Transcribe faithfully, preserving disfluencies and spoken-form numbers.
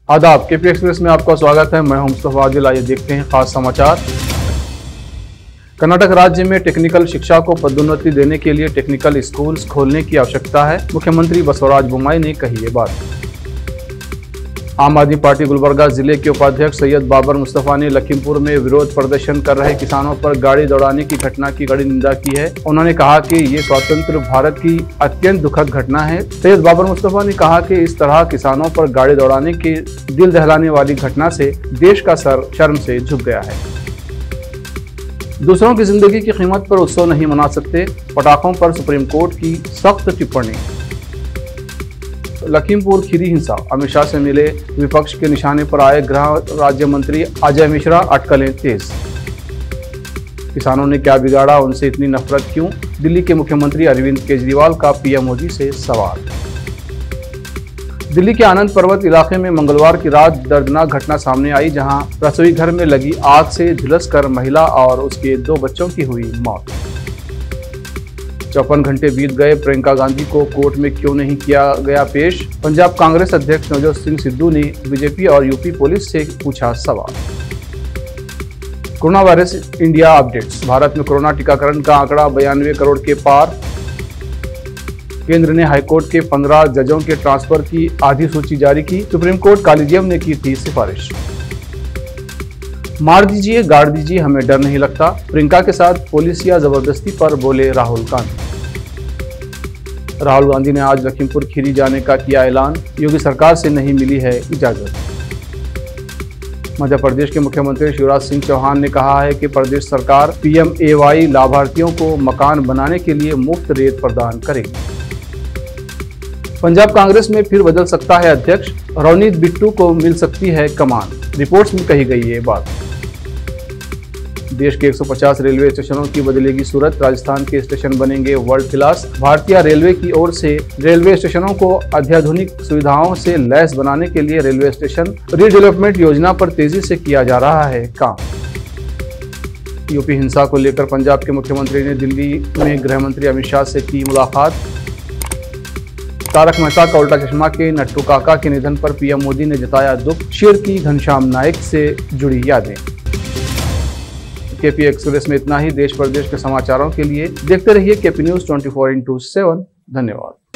आदाब, KP express में आपका स्वागत है। मैं हूं मुस्तफा आदिल। आइए देखते हैं खास समाचार। कर्नाटक राज्य में टेक्निकल शिक्षा को पदोन्नति देने के लिए टेक्निकल स्कूल्स खोलने की आवश्यकता है। मुख्यमंत्री बसवराज बोम्मई ने कही ये बात। आम आदमी पार्टी गुलबर्गा जिले के उपाध्यक्ष सैयद बाबर मुस्तफा ने लखीमपुर में विरोध प्रदर्शन कर रहे किसानों पर गाड़ी दौड़ाने की घटना की कड़ी निंदा की है। उन्होंने कहा कि ये स्वतंत्र भारत की अत्यंत दुखद घटना है। सैयद बाबर मुस्तफा ने कहा कि इस तरह किसानों पर गाड़ी दौड़ाने की दिल दहलाने वाली घटना से देश का सर शर्म से झुक गया है। दूसरों की जिंदगी की कीमत पर उत्सव नहीं मना सकते, पटाखों पर सुप्रीम कोर्ट की सख्त टिप्पणी। लखीमपुर खीरी हिंसा, अमित शाह से मिले विपक्ष के निशाने पर आए गृह राज्य मंत्री अजय मिश्रा, अटकलें तेज। किसानों ने क्या बिगाड़ा, उनसे इतनी नफरत क्यों? दिल्ली के मुख्यमंत्री अरविंद केजरीवाल का पीएम मोदी से सवाल। दिल्ली के आनंद पर्वत इलाके में मंगलवार की रात दर्दनाक घटना सामने आई, जहां रसोई घर में लगी आग से झुलसकर महिला और उसके दो बच्चों की हुई मौत। चौपन घंटे बीत गए, प्रियंका गांधी को कोर्ट में क्यों नहीं किया गया पेश? पंजाब कांग्रेस अध्यक्ष नवजोत सिंह सिद्धू ने बीजेपी और यूपी पुलिस से पूछा सवाल। Corona virus India updates. Bharat में कोरोना टीकाकरण का आंकड़ा बयानवे करोड़ के पार। केंद्र ने हाईकोर्ट के पंद्रह जजों के ट्रांसफर की आधी सूची जारी की। सुप्रीम कोर्ट कॉलेजियम ने की थी सिफारिश। मार दीजिए, गाड़ दीजिए, हमें डर नहीं लगता। प्रियंका के साथ पुलिस या जबरदस्ती पर बोले राहुल गांधी। राहुल गांधी ने आज लखीमपुर खीरी जाने का किया ऐलान। योगी सरकार से नहीं मिली है इजाजत। मध्य प्रदेश के मुख्यमंत्री शिवराज सिंह चौहान ने कहा है कि प्रदेश सरकार पीएमएवाई लाभार्थियों को मकान बनाने के लिए मुफ्त रेत प्रदान करेगी। पंजाब कांग्रेस में फिर बदल सकता है अध्यक्ष, रवनीत बिट्टू को मिल सकती है कमान। रिपोर्ट्स में कही गई ये बात। देश के एक सौ पचास रेलवे स्टेशनों की बदलेगी सूरत, राजस्थान के स्टेशन बनेंगे वर्ल्ड क्लास। भारतीय रेलवे की ओर से रेलवे स्टेशनों को अत्याधुनिक सुविधाओं से लैस बनाने के लिए रेलवे स्टेशन रीडेवलपमेंट योजना पर तेजी से किया जा रहा है काम। यूपी हिंसा को लेकर पंजाब के मुख्यमंत्री ने दिल्ली में गृह मंत्री अमित शाह से की मुलाकात। तारक मेहता का उल्टा चश्मा के नट्टू काका के निधन पर पीएम मोदी ने जताया दुख। शेर की घनश्याम नायक से जुड़ी यादें। केपी एक्सप्रेस में इतना ही। देश प्रदेश के समाचारों के लिए देखते रहिए KP news twenty four into seven. धन्यवाद।